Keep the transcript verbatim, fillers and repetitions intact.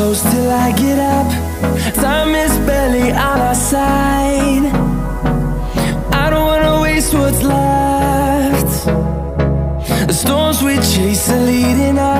close till I get up. Time is barely on our side. I don't wanna waste what's left. The storms we chase are leading us.